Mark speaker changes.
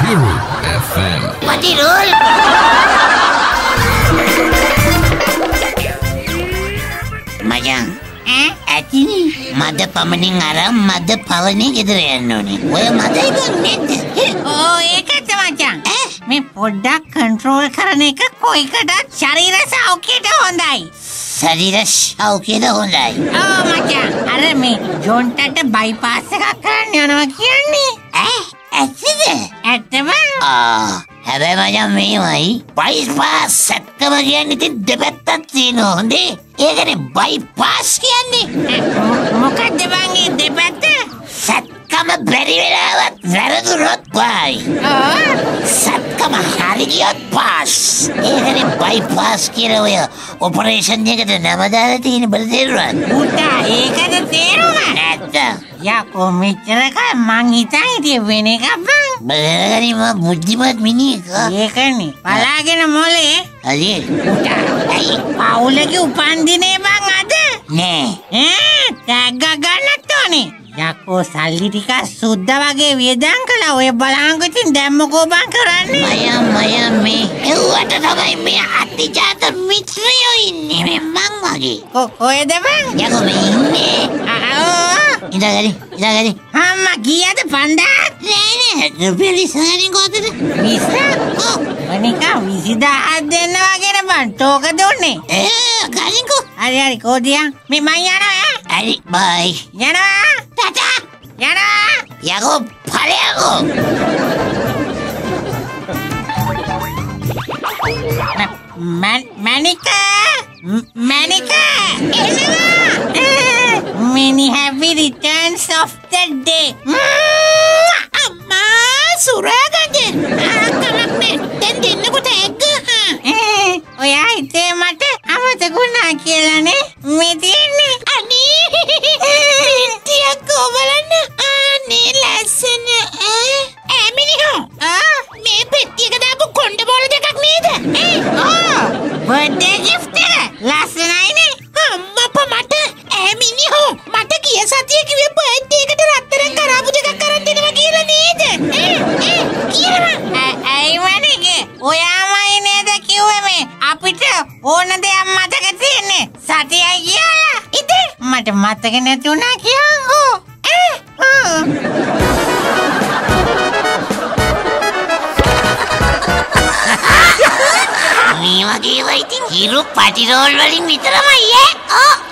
Speaker 1: Hero FM.
Speaker 2: Mati roll. Majang. ඇතිනි මද පමණින් අර මද පවනේ ගෙදර යන්න ඕනේ. ඔය මදයි බං නේද?
Speaker 3: ඕ ඒකත් මචං. මේ පොඩ්ඩක් කන්ට්‍රෝල් කරන එක කොයිකටත් ශරීර සෞඛ්‍යයට හොඳයි.
Speaker 2: ශරීර සෞඛ්‍යයට හොඳයි.
Speaker 3: ඕ මචං අර මේ ජොන්ටට බයිපාස් එකක් කරන්න යනවා කියන්නේ.
Speaker 2: ඇත්තද?
Speaker 3: ඇත්තම?
Speaker 2: හැබැයි මචං මේවයි බයිපාස් සැත්තම කියන්නේ ඉතින් දෙපැත්තක් තියෙනවා හොඳේ. ඒකනේ බයිපාස් කියන්නේ.
Speaker 3: මොකක්ද බං ඒ දෙපැත්ත?
Speaker 2: සැත්කම බැරි වෙලාවත් වැරදුනොත් බයි. සැත්කම හරි ගියොත් පාස්. ඒකනේ බයිපාස් කියලා ඔය ඔපරේෂන් එකට නම දාලා තියෙන බල තේරුණාද?
Speaker 3: පුතා ඒකද තේරුම?
Speaker 2: නැත්නම්
Speaker 3: යකෝ මෙච්චර කල් මං හිතා හිටියේ වෙන එකක් බං.
Speaker 2: බලගනි මම බුද්ධිමත් මිනිහෙක්.
Speaker 3: ඒකනේ බලාගෙන මොලේ.
Speaker 2: හරි.
Speaker 3: පුතා ඇයි පවුලගේ උපන්දිනේ බං අද?
Speaker 2: නෑ.
Speaker 3: ටැග් ගන්නත් ඕනේ. යකෝ සල්ලි ටික සුද්ද වගේ වියදම් කළා. ඔය බලංගු ඉතින් දැම්මකෝ බං කරන්නේ.
Speaker 2: මම මේ එව්වට තමයි මේ අතිජාත මිත්‍රයෝ ඉන්නේ මේ මං වගේ.
Speaker 3: කොහෙද බං?
Speaker 2: යකෝ මේ ඉන්නේ. ඉඳගනි.
Speaker 3: අම්මා ගියද 5000?
Speaker 2: නෑ රුපියල් 20 කොතද?
Speaker 3: 20? අනිකා 20000 දෙන්න වගේ බං. ටෝක දුන්නේ.
Speaker 2: ගනින්කෝ.
Speaker 3: හරි කෝදියා. මේ මං යනවා.
Speaker 2: හරි බයි.
Speaker 3: යනවා.
Speaker 2: ටටා.
Speaker 3: යනවා.
Speaker 2: යකෝ ඵලයකෝ.
Speaker 3: Manika! Many happy returns of the day.
Speaker 2: Amma suragade. Kamakne den denneකොට egg.
Speaker 3: ඔයා හිතේ මට අමතකුණා කියලානේ මේ තියෙන්නේ.
Speaker 2: අනේ ටිකක් බලන්න. අනේ ලස්සන. මිනිහෝ. මේ පෙට්ටියක දාපු කොණ්ඩ බෝල දෙකක් නේද?
Speaker 3: බර්ත්ඩේ gift එක ලස්සනයිනේ.
Speaker 2: අම්මපා මට මිනිහෝ මට ගිය සතියේ කිව්වේ බර්ත්ඩේ එකට රත්තරන් කරාබු දෙකක් අරන් දෙනවා කියලා නේද?
Speaker 3: කියනවා. ඇයි මනිගේ? ඔයාමයි නේද කිව්වේ මේ අපිට ඕන දෙයක් මතක තියෙන්නේ සතියයි කියලා. ඉතින් මට මතක නැතුණා කියන්කෝ.
Speaker 2: මේ වගේ වයිතින් හිරු පටි රෝල් වලින් විතරමයි ඈ.